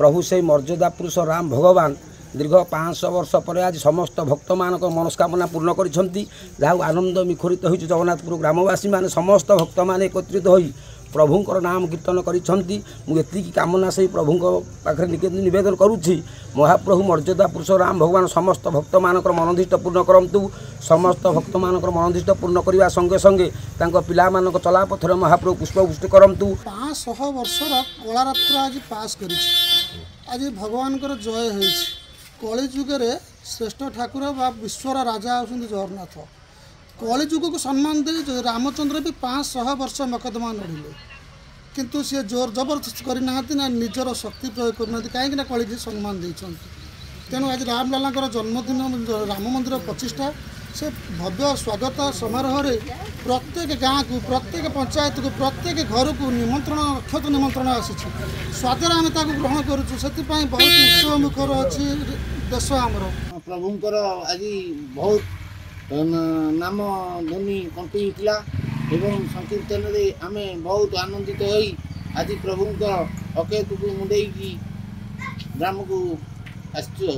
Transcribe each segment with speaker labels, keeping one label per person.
Speaker 1: प्रभु से मर्यादा पुरुष राम भगवान दीर्घ 500 वर्ष पर आज समस्त भक्त मान मनस्कामना पूर्ण करिसेंती जहाँ आनंद मुखरित हो जगन्नाथपुर ग्रामवासी मान समस्त भक्त मान एकत्रित हो प्रभुंकर नाम कीर्तन करिसेंती मुझे कामना से प्रभु पाखे निवेदन करुच्ची महाप्रभु मर्यादा पुरुष राम भगवान समस्त भक्त मान मनोदिष्ट पूर्ण करंतु समस्त भक्त मान मनोदिष्ट पूर्ण करने संगे संगे पिला मान चलापथर महाप्रभु पुष्पवृष्टि करंतु
Speaker 2: 500 वर्षर कलारात्र आज पास कर आज भगवान जय हो कली जुगे श्रेष्ठ ठाकुर बा विश्वर राजा होती जगन्नाथ कली जुग को सम्मान दे रामचंद्र भी 500 वर्ष मकदमा लड़िले किंतु सी जोर जबरदस्त करना ना निजर शक्ति प्रयोग करना कहीं कली की सम्मान देते तेणु आज रामलाला जन्मदिन राम मंदिर प्रतिष्ठा से भव्य स्वागत समारोह रे प्रत्येक गाँव को प्रत्येक पंचायत को प्रत्येक घर को निमंत्रण अक्षत निमंत्रण आसी स्वादर आम ग्रहण करुँ से बहुत उत्सव मुखर अच्छी देश आमर
Speaker 3: प्रभुंकर आज बहुत नाम ध्वनि कंठी होता एवं संकीर्तन आम बहुत आनंदित होई आज प्रभुंकर अकेत को मुंडे ग्राम को आसचु।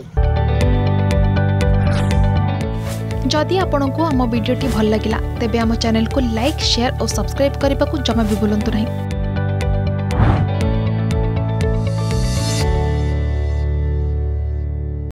Speaker 4: जदि आपंक आम भिडी भल लगा तेब आम चैनल को लाइक शेयर और सब्सक्राइब करने को जमा भी भूलु नहीं।